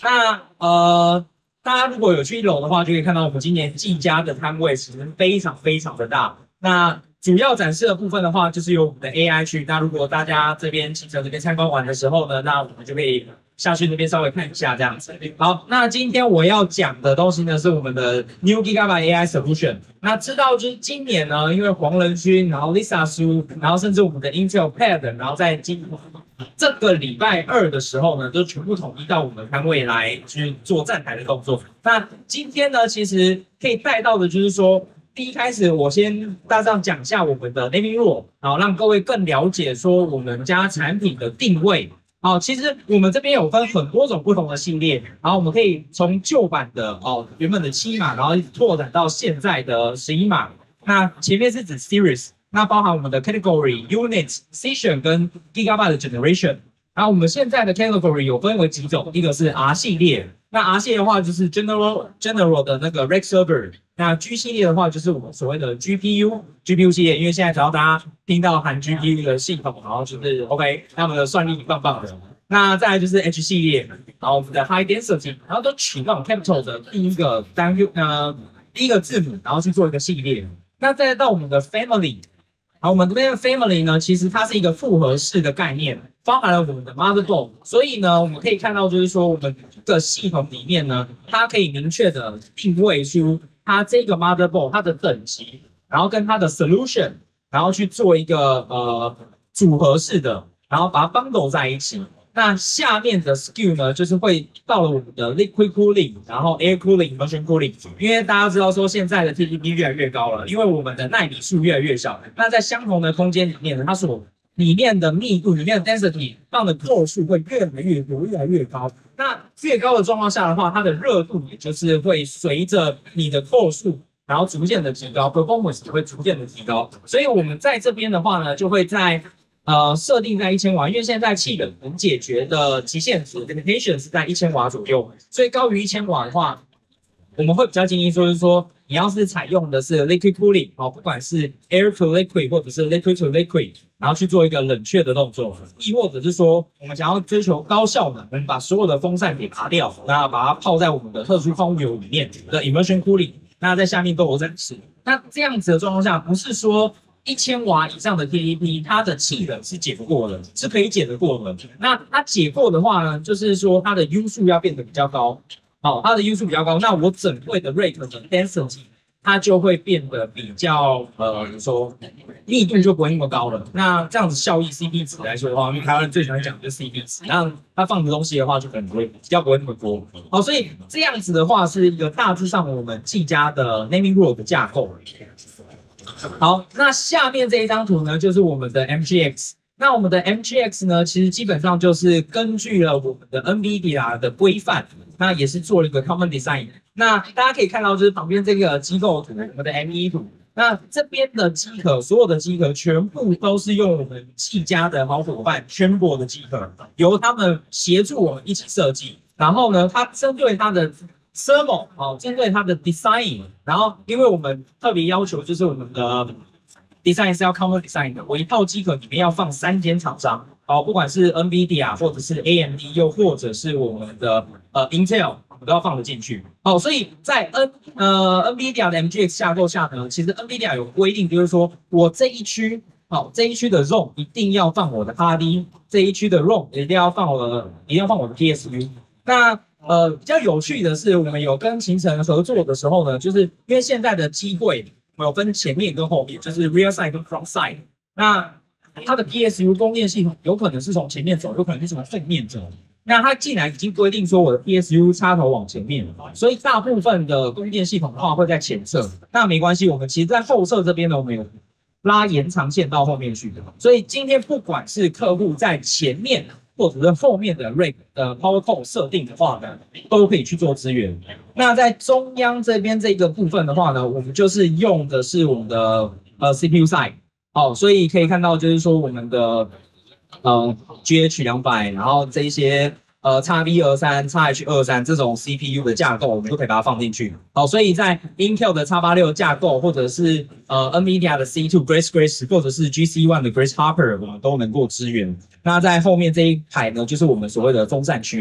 那大家如果有去1楼的话，就可以看到我们今年技嘉的摊位其实非常非常的大。那主要展示的部分的话，就是有我们的 AI 区。那如果大家这边骑车这边参观完的时候呢，那我们就可以下去那边稍微看一下这样子。好，那今天我要讲的东西呢，是我们的 New Gigabyte AI Solution。那知道就是今年呢，因为黄仁勋，然后 Lisa Su，然后甚至我们的 Intel Pad， 然后在这个礼拜2的时候呢，都全部统一到我们摊位来去做站台的动作。那今天呢，其实可以带到的就是说，第一开始我先大致讲一下我们的 naming rule， 然后让各位更了解说我们家产品的定位。好，其实我们这边有分很多种不同的系列，然后我们可以从旧版的原本的7码，然后一直拓展到现在的11码。那前面是指 series， 那包含我们的 category、unit、session 跟 gigabyte 的 generation。然后我们现在的 category 有分为几种，一个是 R 系列，那 R 系列的话就是 general 的那个 rack server。那 G 系列的话，就是我们所谓的 GPU 系列，因为现在只要大家听到含 GPU 的系统，然后就是 OK， 他们的算力棒棒的。那再来就是 H 系列，然后我们的 High Density， 然后都取那种 capital 的第一个字母，然后去做一个系列。那再到我们的 Family， 好，我们这边的 Family 呢，其实它是一个复合式的概念，包含了我们的 Motherboard， 所以呢，我们可以看到就是说我们的系统里面呢，它可以明确的定位出它这个 motherboard 它的等级，然后跟它的 solution， 然后去做一个组合式的，然后把它 bundle 在一起。那下面的 SKU 呢，就是会到了我们的 liquid cooling， 然后 air cooling、motion cooling。因为大家知道说现在的 TDP 越来越高了，因为我们的奈米数越来越小，那在相同的空间里面呢，它所里面的密度、里面的 density 放的core数会越来越多、越来越高。那越高的状况下的话，它的热度也就是会随着你的core数，然后逐渐的提高 ，performance 也会逐渐的提高。所以我们在这边的话呢，就会在设定在1000瓦，因为现在气冷能解决的极限值 limitation 是在1000瓦左右，所以高于1000瓦的话，我们会比较建议就是说，你要是采用的是 liquid cooling， 不管是 air to liquid 或者是 liquid to liquid， 然后去做一个冷却的动作，亦或者是说我们想要追求高效能，我们把所有的风扇给拔掉，那把它泡在我们的特殊矿物油里面的 immersion cooling， 那在下面都有展示。那这样子的状况下，不是说1000瓦以上的 TDP， 它的气冷是解不过的，是可以解得过的。那它解过的话呢，就是说它的 U 数要变得比较高，它的 U 数比较高，那我整柜的 rate 的 density 它就会变得比较说密度就不会那么高了。那这样子效益 CP 值来说的话，因为台湾人最喜欢讲的就是 CP 值，那它放的东西的话就可能不会比较不会那么多。所以这样子的话是一个大致上我们技嘉的 naming rule 的架构。好，那下面这一张图呢，就是我们的 MGX。那我们的 MGX 呢，其实基本上就是根据了我们的 NVIDIA 的规范，那也是做了一个 common design。那大家可以看到，就是旁边这个机构图，我们的 M1 图。那这边的机壳，所有的机壳全部都是用我们技嘉的好伙伴宣博的机壳，由他们协助我们一起设计。然后呢，它针对它的 thermal， 针对它的 design， 然后因为我们特别要求就是我们的 design 是要 common design 的，我一套机壳里面要放3间厂商，不管是 NVIDIA 或者是 AMD， 又或者是我们的Intel， 我们都要放得进去。所以在NVIDIA 的 MGX 架构下呢，其实 NVIDIA 有规定，就是说我这一区的 ROM 一定要放我的 RD， 这一区的 ROM 一定要放我的 PSU。那比较有趣的是，我们有跟勤诚合作的时候呢，就是因为现在的机柜我们有分前面跟后面，就是 rear side 跟 front side。那它的 PSU 供电系统有可能是从前面走，有可能是从后面走。那它既然已经规定说我的 PSU 插头往前面，所以大部分的供电系统的话会在前侧。那没关系，我们其实在后侧这边呢，我们有拉延长线到后面去的。所以今天不管是客户在前面或者是后面的 rack power core 设定的话呢，都可以去做支援。那在中央这边这个部分的话呢，我们就是用的是我们的CPU side。所以可以看到就是说我们的GH200， 然后这一些XV23、XH23这种 CPU 的架构，我们都可以把它放进去。所以在 Intel 的 X86 架构，或者是NVIDIA 的 C2 Grace， 或者是 GC1 的 Grace Hopper， 我们都能够支援。那在后面这一排呢，就是我们所谓的风扇区。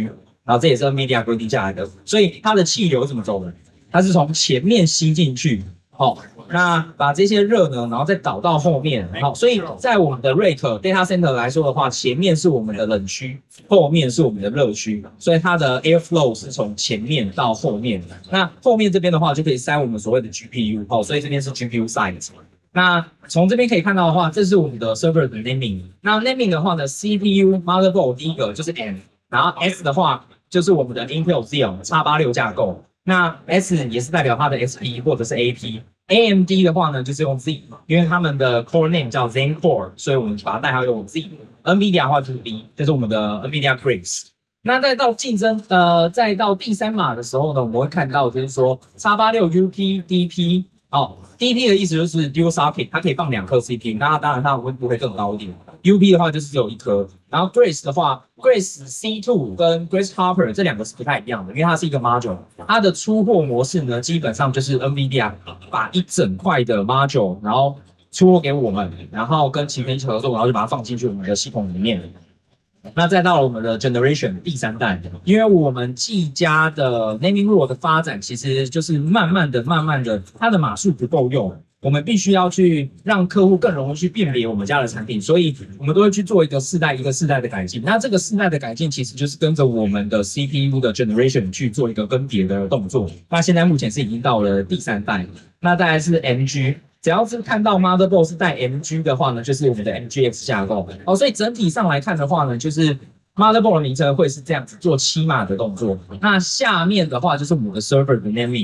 然后这也是 NVIDIA 规定下来的，所以它的气流怎么走的？它是从前面吸进去，那把这些热呢，然后再导到后面，所以在我们的 rack data center 来说的话，前面是我们的冷区，后面是我们的热区，所以它的 airflow 是从前面到后面。那后面这边的话，就可以塞我们所谓的 GPU，所以这边是 GPU side。那从这边可以看到的话，这是我们的 server 的 naming。那 naming 的话呢 ，CPU motherboard 第一个就是 M， 然后 S 的话就是我们的 Intel Xeon X86 架构。那 S 也是代表它的 SP 或者是 AP。AMD 的话呢，就是用 Z， 因为他们的 core name 叫 Zen Core， 所以我们把它代号用 Z。NVIDIA 的话就是 B， 就是我们的 NVIDIA Grace。那再到第三码的时候呢，我们会看到就是说 X86 UP DP。DP 的意思就是 Dual Socket， 它可以放2颗 CPU， 那当然它的温度会更高一点。UP 的话就是只有1颗，然后 Grace 的话 ，Grace C2 跟 Grace Hopper 这2个是不太一样的，因为它是一个 module， 它的出货模式呢，基本上就是 NVIDIA 把一整块的 module， 然后出货给我们，然后跟其他人一起合作，然后就把它放进去我们的系统里面。那再到了我们的 generation 第3代，因为我们技嘉的 naming rule 的发展其实就是慢慢的，它的码数不够用，我们必须要去让客户更容易去辨别我们家的产品，所以我们都会去做一个世代的改进。那这个世代的改进其实就是跟着我们的 CPU 的 generation 去做一个更迭的动作。那现在目前是已经到了第3代，那再来是 MG。只要是看到 motherboard 是带 MG 的话呢，就是我们的 MGX 架构。所以整体上来看的话呢，就是 motherboard 的名称会是这样子做7码的动作。那下面的话就是我们的 server 的 naming，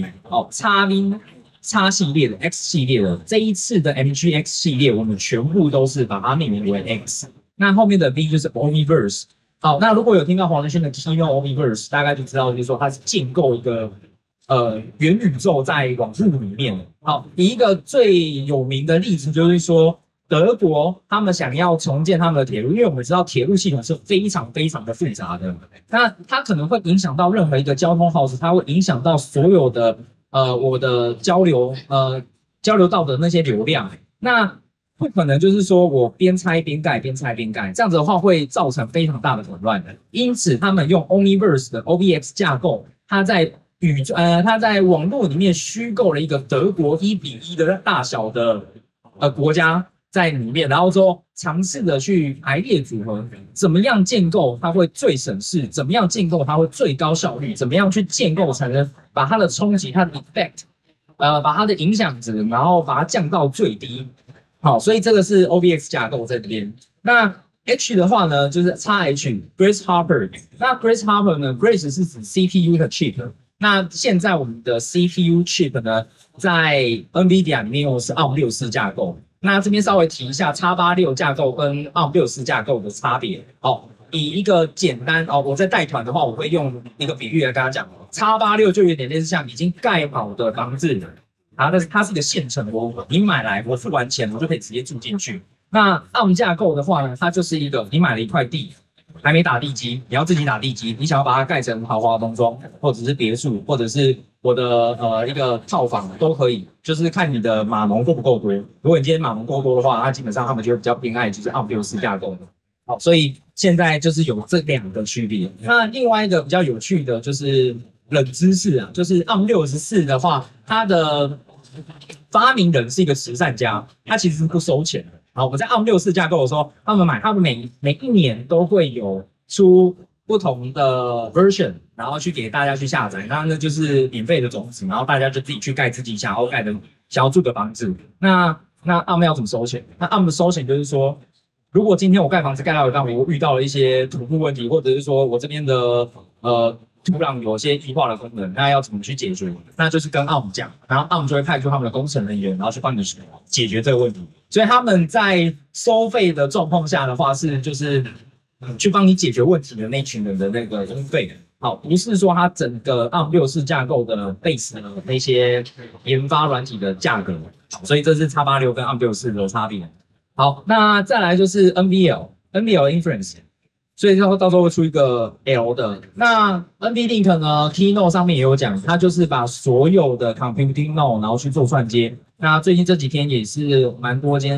X 系列的 X 系列的这一次的 MGX 系列，我们全部都是把它命名为 X。那后面的 V 就是 Omniverse。那如果有听到黄仁勋的 Keynote Omniverse， 大概就知道就是说它是建构一个元宇宙在网络里面。以一个最有名的例子就是说，德国他们想要重建他们的铁路，因为我们知道铁路系统是非常的复杂的，那它可能会影响到任何一个交通耗时，它会影响到所有的我的交流道的那些流量，那不可能就是说我边拆边盖，这样子的话会造成非常大的混乱的。因此他们用 Omniverse 的 OVX 架构，它在网络里面虚构了一个德国1:1的大小的国家在里面，然后说尝试的去排列组合，怎么样建构它会最省事，怎么样建构它会最高效率，怎么样去建构才能把它的冲击、它的 effect， 把它的影响值，然后把它降到最低。好，所以这个是 OVX 架构在这边。那 H 的话呢，就是 XH Grace Hopper。那 Grace Hopper 呢 ，Grace 是指 CPU 的 chip。那现在我们的 CPU chip 呢，在 NVIDIA 里面用的是 ARM64 架构。那这边稍微提一下 X86 架构跟 ARM64 架构的差别。以一个简单我在带团的话，我会用一个比喻来跟他讲。X86 就有点类似像已经盖好的房子，然后它是一个现成的，你买来我付完钱，我就可以直接住进去。那 ARM 架构的话呢，它就是一个你买了一块地。还没打地基，你要自己打地基，你想要把它盖成豪华农庄，或者是别墅，或者是我的一个套房都可以，就是看你的码农够不够多。如果你今天码农够多的话，那基本上他们就会比较偏爱就是 ARM64 架构的。好，所以现在就是有这2个区别。那另外一个比较有趣的就是冷知识啊，就是 ARM64 的话，它的发明人是一个慈善家，他其实是不收钱的。我们在 ARM64 架构的时候，他们每一年都会有出不同的 version， 然后去给大家去下载，那就是免费的种子，然后大家就自己去盖自己想要住的房子。那 ARM 要怎么收钱？那 ARM 的收钱就是说，如果今天我盖房子盖到一半，我遇到了一些土木问题，或者是说我这边的土壤有些异化的功能，那要怎么去解决？那就是跟 ARM 讲，然后 ARM 就会派出他们的工程人员，然后去帮你解决这个问题。所以他们在收费的状况下的话，就是去帮你解决问题的那群人的那个经费。不是说它整个 ARM64 架构的 base 的那些研发软体的价格。所以这是 X86 跟 ARM64 的差别。好，那再来就是 NVL Inference。所以到时候会出一个 L 的。那 NVLink 呢 ，Keynote 上面也有讲，它就是把所有的 Computing Node 然后去做串接。那最近这几天也是蛮多间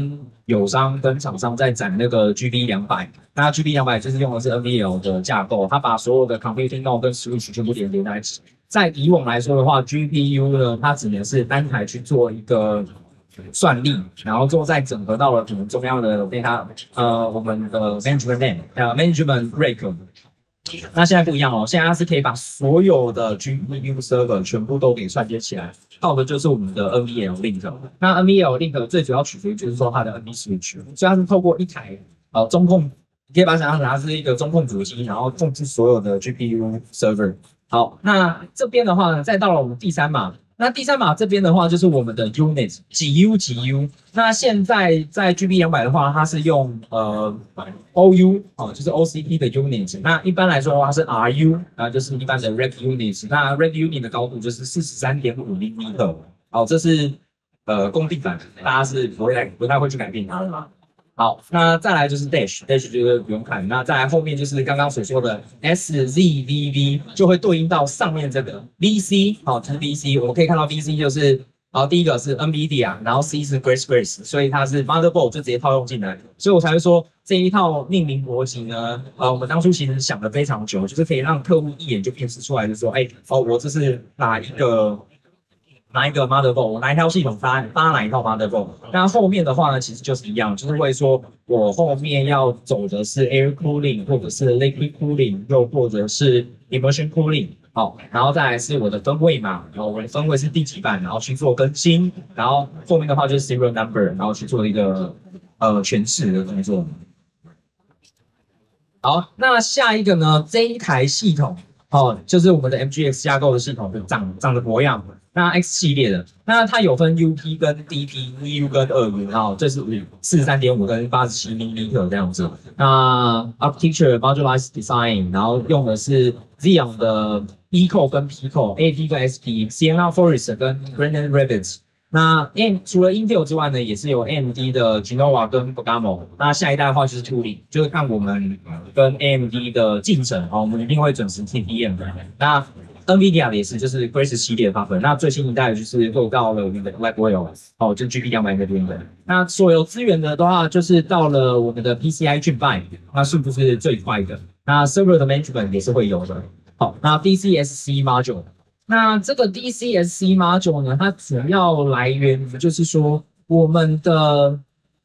友商跟厂商在展那个 GB200，那 GB200就是用的是 NVL 的架构，它把所有的 computing node 跟 switch 全部连接在一起。在以往来说的话 ，GPU 呢，它只能是单台去做一个算力，然后之后再整合到了可能中央的 data，我们的 management rake。那现在不一样哦，现在它是可以把所有的 GPU server 全部都给串接起来，靠的就是我们的 NVL link。那 NVL link 最主要取决于就是说它的 NV switch， 所以它是透过一台中控，你可以把它想象成它是一个中控主机，然后控制所有的 GPU server。好，那这边的话呢，再到了我们第三码。那第三码这边的话，就是我们的 unit 几 U。那现在在 GB200的话，它是用OU 就是 OCP 的 unit。那一般来说的话是 RU， 就是一般的 rack unit。那 rack unit 的高度就是43.5 mm。好，这是公定版，大家是不太会去改变它的嘛。好，那再来就是 dash 就是不用看，那再来后面就是刚刚所说的 SZVV 就会对应到上面这个 VC， 好，这是 VC， 我们可以看到 VC 就是第一个是 NVIDIA， 然后 C 是 Grace， 所以它是 motherboard 就直接套用进来，所以我才会说这一套命名逻辑呢，我们当初其实想了非常久，就是可以让客户一眼就辨识出来，就是说，我这是哪一个 motherboard， 我哪一条系统搭哪一套 motherboard。那后面的话呢，其实就是一样，就是会说我后面要走的是 air cooling， 或者是 liquid cooling， 又或者是 immersion cooling。好，然后再来是我的分位嘛，然后我的分位是第几版，然后去做更新，然后后面的话就是 serial number， 然后去做一个诠释的动作。好，那下一个呢，这一台系统就是我们的 MGX 架构的系统，长得模样。那 X 系列的，那它有分 UP 跟 DP，1U 跟2U， 然后这是43.5跟87 mm 这样子。那 Architecture Modularized Design， 然后用的是 Xeon 的 E-Core 跟 P-Core，AP 跟 SP，Sienna Forest 跟 Granite Rapids。那除了 Intel 之外呢，也是有 AMD 的 Genoa 跟 Bergamo。那下一代的话就是 Turing， 就是看我们跟 AMD 的进程，我们一定会准时 TPM 的。那 NVIDIA 的也是，就是 Grace 系列的版本。那最新一代就是又到了我们的 Blackwell， 就 GB200 那边的。那所有资源的话，就是到了我们的 PCI Gen5， 那是不是最快的？那 Server 的 Management 也是会有的。好，那 DCSC Module， 那这个 DCSC Module 呢，它主要来源于就是说我们的。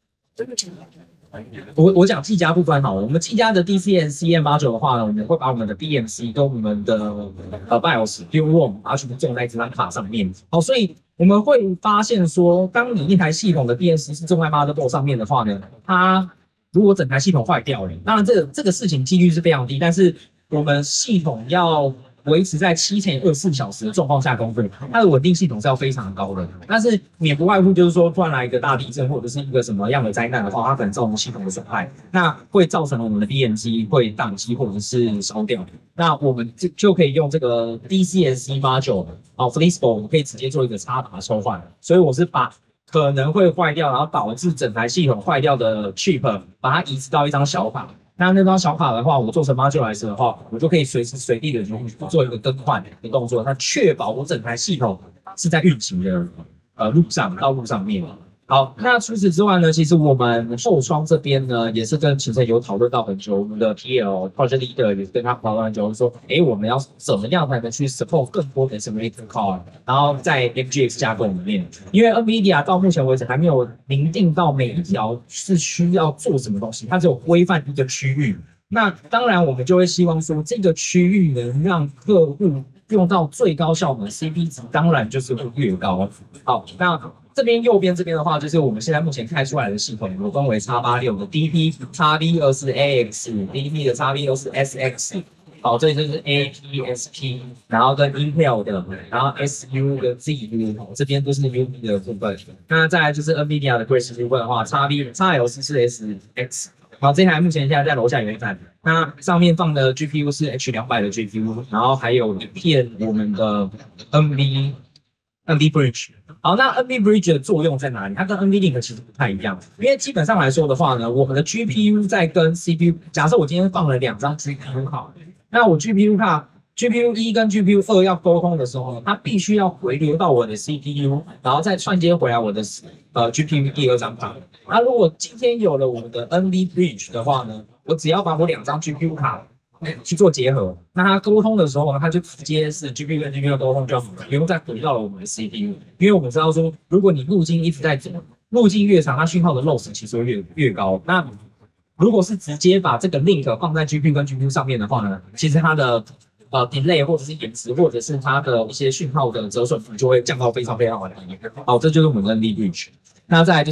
我讲技嘉部分好了，我们技嘉的 DCSC Module 的话呢，我们会把我们的 BMC 跟我们的BIOS Dual ROM 把它全部种在这张卡上面。好，所以我们会发现说，当你一台系统的 BMC 是种在 motherboard 上面的话呢，它如果整台系统坏掉了，当然这个事情几率是非常低，但是我们系统要维持在7×24小时的状况下工作，它的稳定系统是要非常高的。但是免不外乎就是说，突然来一个大地震或者是一个什么样的灾难的话，它可能造成系统的损害，那会造成我们的 BMC 会宕机或者是烧掉。那我们就可以用这个 DCSC module flexible， 我们可以直接做一个插拔抽换。所以我是把可能会坏掉，然后导致整台系统坏掉的 chip， 把它移植到一张小卡。那张小卡的话，我做成 modularize 的话，我就可以随时随地的做一个更换的动作，它确保我整台系统是在运行的道路上面。好，那除此之外呢，其实我们后窗这边呢，也是跟秦晨有讨论到很久，我们的 PL Project Leader 也是跟他讨论很久，说，我们要怎么样才能去 support 更多的 simulator card， 然后在 MGX 架构里面，因为 NVIDIA 到目前为止还没有明定到每一条是需要做什么东西，它只有规范一个区域。那当然，我们就会希望说，这个区域能让客户用到最高效能 CP 值，当然就是会越高。好，那这边右边这边的话，就是我们现在目前开出来的系统，我分为 X86 的 DP、X V2是AX，DP 的 X V2是SX。好，这里就是 AP、SP， 然后跟 Intel 的，然后 SU 跟 ZU， 这边都是 UP 的部分。那再来就是 NVIDIA 的 Grace 部分的话 ，XL44SX。好，这台目前现在在楼下有一台，那上面放的 GPU 是 H200 的 GPU， 然后还有一片我们的 NV Bridge。好，那 NV Bridge 的作用在哪里？它跟 NV Link 其实不太一样，因为基本上来说的话呢，我们的 GPU 在跟 CPU， 假设我今天放了2张 GPU 卡，那我 GPU 卡 GPU 一跟 GPU 二要沟通的时候呢，它必须要回流到我的 CPU，然后再串接回来我的GPU 第二张卡。那如果今天有了我们的 NV Bridge 的话呢，我只要把我2张 GPU 卡去做结合，那它沟通的时候呢，它就直接是 GPU 跟 GPU 的沟通就好了，不用再回到了我们的 CPU。因为我们知道说，如果你路径一直在走，路径越长，它讯号的 loss 其实会越高。那如果是直接把这个 link 放在 GPU 跟 GPU 上面的话呢，其实它的delay 或者是延迟，或者是它的一些讯号的折损就会降到非常非常的低。好，这就是我们的 NV Bridge。那再来就是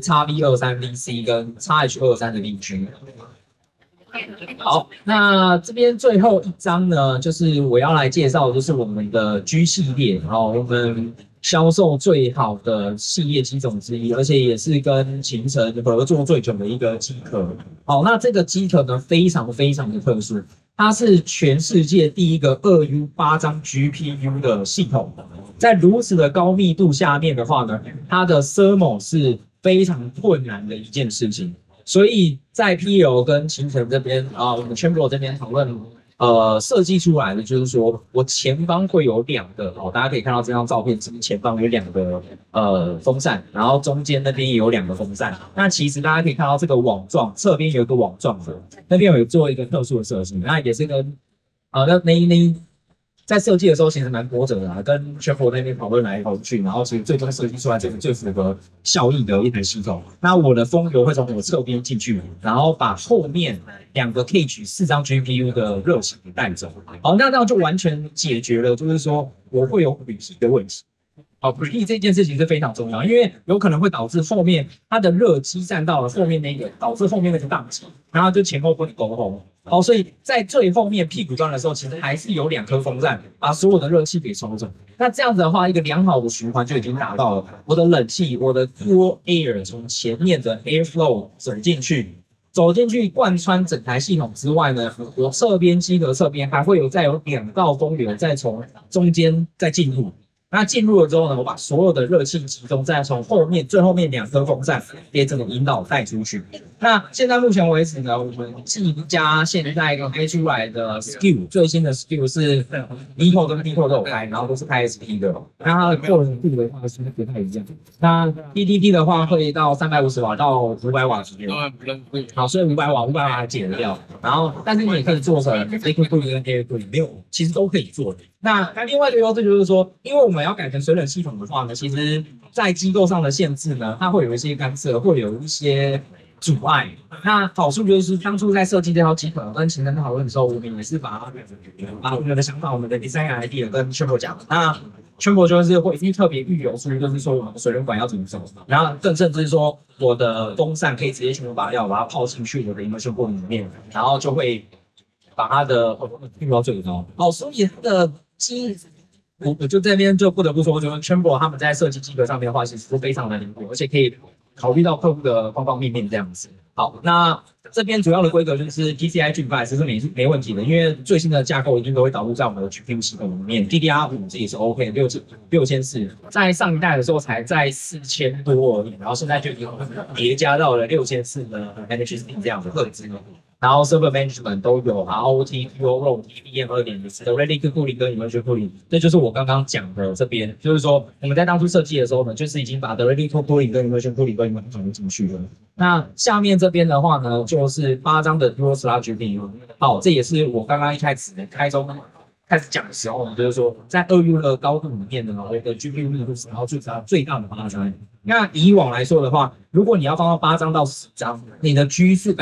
XV23VC 跟 XH23的 VG。好，那这边最后一张呢，就是我要来介绍的就是我们的 G 系列，我们销售最好的系列机种之一，而且也是跟勤诚合作最久的一个机壳。好，那这个机壳呢，非常非常的特殊，它是全世界第一个2U 8张 GPU 的系统。在如此的高密度下面的话呢，它的 thermal 是非常困难的一件事情。所以在 PL 跟勤诚这边我们 Chamber 这边讨论，设计出来的就是说，我前方会有2个大家可以看到这张照片，这边前方有2个风扇，然后中间那边也有2个风扇。那其实大家可以看到这个网状，侧边有一个网状的，那边有做一个特殊的设计，那也是跟那在设计的时候其实蛮波折的跟 Chamber 那边讨论来讨论去，然后其实最终设计出来这个最符合效益的一台系统。那我的风流会从我侧边进去，然后把后面2个 cage 4张 GPU 的热情给带走。好，那这样就完全解决了，就是说我会有preheat的问题。好 ，preheat 这件事情是非常重要，因为有可能会导致后面它的热积站到了后面那个，导致后面那个宕机，然后就前后不能沟通。好，所以在最后面屁股端的时候，其实还是有2颗风扇把所有的热气给抽走。那这样子的话，一个良好的循环就已经达到了。我的冷气，我的 cool air 从前面的 airflow 走进去贯穿整台系统之外呢，我侧边机壳侧边还会再有2道风流再从中间再进入。那进入了之后呢，我把所有的热气集中，再从最后面2颗风扇给整个引导带出去。那现在目前为止呢，我们技嘉现在开出来的 SKU 最新的 SKU 是 Nitro 跟 Nitro 都有开，然后都是开 SP 的。那它的扩容度的话是不太一样。那 PTT 的话会到350瓦到500瓦之间。好，所以500瓦还解得掉。然后，但是你也可以做成 Liquid Cooling 跟 Air Cooling， 没有，其实都可以做的。那另外一个优势就是说，因为我们要改成水冷系统的话呢，其实在机构上的限制呢，它会有一些干涉，会有一些阻碍。那好处就是当初在设计这套机壳跟勤诚讨论的时候，我们也是把我们的想法、我们的 design idea 跟 Chamber 讲。那 Chamber 就是会特别预留出，就是说我们的水冷管要怎么走，然后更甚至说我的风扇可以直接全部拔掉，把它泡进去我的 immersion cooling 里面，然后就会把它的运到最高。好，所以它的我就这边就不得不说，就是 Chamber 他们在设计机壳上面的话，其实是非常的灵活，而且可以考虑到客户的方方面面这样子。好，那这边主要的规格就是 PCI G5 是没问题的，因为最新的架构一定都会导入在我们的 GPU 系统里面 ，DDR5 这也是 OK， 6400，在上一代的时候才在4000多而已，然后现在就已经叠加到了6400的 NHC 这样的赫兹。然后 server management 都有 ROT、Pure TPM 2.0的 Ready Cooling 跟 Immersion Cooling， 这就是我刚刚讲的这边，就是说我们在当初设计的时候呢，就是已经把 Ready Cooling 跟 Immersion Cooling 都已经融进去了。那下面这边的话呢，就是8张的 Dual Slot GPU。好，这也是我刚刚一开始开始讲的时候呢，就是说在2U 的高度里面呢，我的 GPU 密度是然后最大的8张。那以往来说的话，如果你要放到8张到10张，你的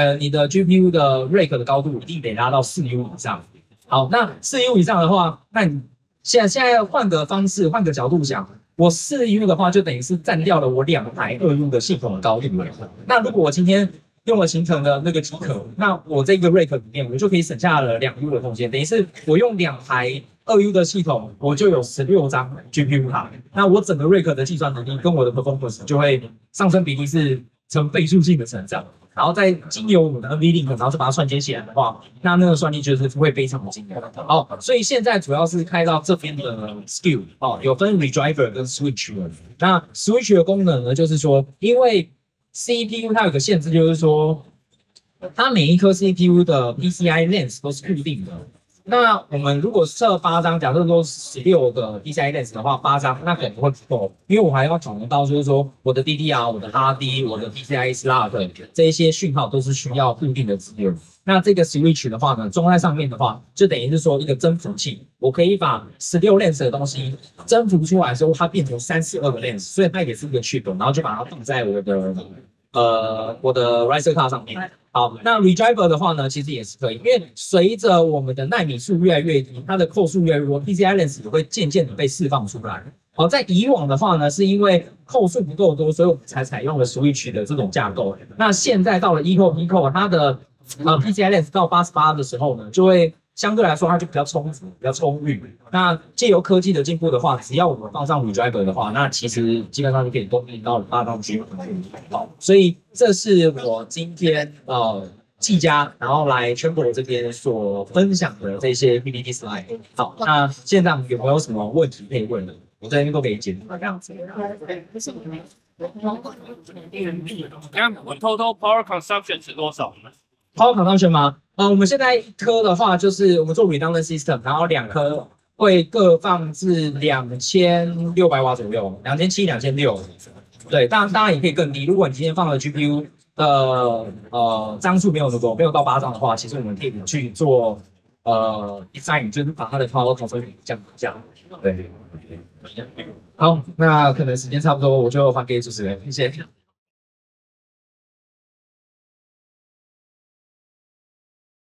GPU 的 rack 的高度一定得拉到4U 以上。好，那4U 以上的话，那你现在换个方式，换个角度想，我4U 的话就等于是占掉了我2台2U 的系统的高度了。那如果我今天用了勤诚的那个机壳，那我这个 rack 里面我就可以省下了2U 的空间，等于是我用2台2U 的系统，我就有16张 GPU 卡，那我整个 rack 的计算能力跟我的 performance 就会上升比例是成倍数性的成长。然后再经由我们的 NV Link， 然后再把它串接起来的话，那个算力就是会非常的惊人。好，所以现在主要是开到这边的 SKU， 有分 Redriver 跟 Switch 的。那 Switch 的功能呢，就是说，因为 CPU 它有个限制，就是说，它每一颗 CPU 的 PCI length 都是固定的。 那我们如果设8张，假设说16个 PCI lens 的话，8张那可能会不够，因为我还要考虑到就是说我的 DDR、我的 HD、我的 PCI slot 这一些讯号都是需要固定的资源。那这个 switch 的话呢，装在上面的话，就等于是说一个增幅器，我可以把16 lens 的东西增幅出来之后，它变成32个 lens，所以它也是一个 chip，然后就把它放在我的 Riser card 上面。好，那 redriver 的话呢，其实也是可以，因为随着我们的奈米数越来越低，它的扣数越来越多 ，PCI lens 也会渐渐的被释放出来。好，在以往的话呢，是因为扣数不够多，所以我们才采用了 Switch 的这种架构。那现在到了 Pico，它的PCI lens 到88的时候呢，就会相对来说它就比较充足、比较充裕。那借由科技的进步的话，只要我们放上 redriver 的话，那其实基本上就可以供应到8张 G。好，所以这是我今天技嘉然后来全国这边所分享的这些 PPT slide。好，那现在有没有什么问题可以问的？我这边都可以解答这样子。 那我 total power consumption 是多少呢？ Power consumption 吗？我们现在一颗的话，就是我们做 redundant system， 然后2颗会各放置2600瓦左右，2700、2600。对，当然也可以更低。如果你今天放了 GPU 的张数没有那么多，没有到8张的话，其实我们可以去做design， 就是把它的 power consumption 降一下。对，好，那可能时间差不多，我就还给主持人，谢谢。